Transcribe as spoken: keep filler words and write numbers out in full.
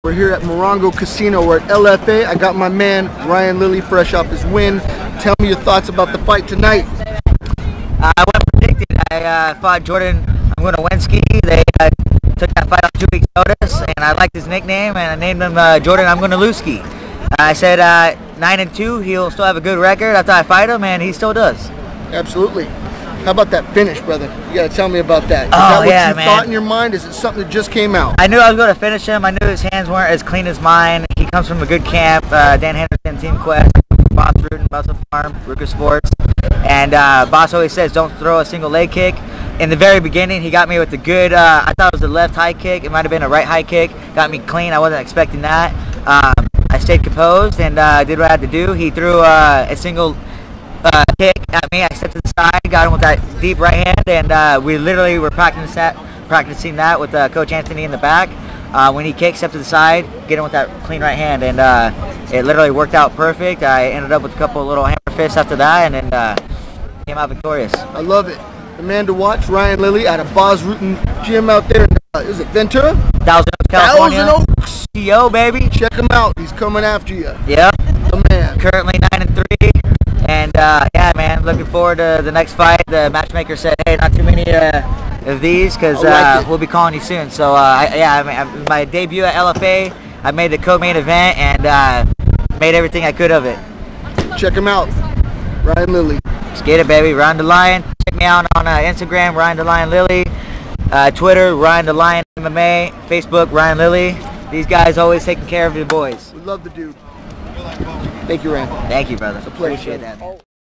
We're here at Morongo Casino. We're at L F A. I got my man Ryan Lilley fresh off his win. Tell me your thoughts about the fight tonight. Uh, I went predicted. I uh, fought Jordan. I'm going to Wensky. They uh, took that fight on two weeks' notice, and I liked his nickname, and I named him uh, Jordan. I'm going to Lewski. I said uh, nine and two. He'll still have a good record after I fight him, and he still does. Absolutely. How about that finish, brother? You gotta tell me about that. Is oh, that what yeah, you man. thought in your mind? Is it something that just came out? I knew I was going to finish him. I knew his hands weren't as clean as mine. He comes from a good camp. Uh, Dan Henderson, Team Quest, Boss Rudin, Muscle Farm, Ruger Sports. And uh, Boss always says don't throw a single leg kick. In the very beginning, he got me with the good, uh, I thought it was a left high kick. It might have been a right high kick. Got me clean. I wasn't expecting that. Um, I stayed composed and uh, did what I had to do. He threw uh, a single Uh, kick at me. I stepped to the side, got him with that deep right hand, and uh, we literally were practicing that, practicing that with uh, Coach Anthony in the back. Uh, when he kicks, step to the side, get him with that clean right hand, and uh, it literally worked out perfect. I ended up with a couple of little hammer fists after that, and then uh, came out victorious. I love it. The man to watch, Ryan Lilley, out of Boz Rutan Gym out there. In, uh, is it Ventura? Thousand Oaks, California. Thousand Oaks. Yo, baby. Check him out. He's coming after you. Yep. The man. Currently nine and three. And uh, yeah, man, looking forward to the next fight. The matchmaker said, "Hey, not too many uh, of these, because like uh, we'll be calling you soon." So uh, I, yeah, I mean, I, my debut at L F A, I made the co-main event and uh, made everything I could of it. Check him out, Ryan Lilley. Let's get it, baby. Ryan the Lion. Check me out on uh, Instagram, Ryan the Lion Lilley. Uh, Twitter, Ryan the Lion M M A. Facebook, Ryan Lilley. These guys always taking care of your boys. We love the dude. Thank you, Ryan. Thank you, brother. It's a pleasure. Appreciate that.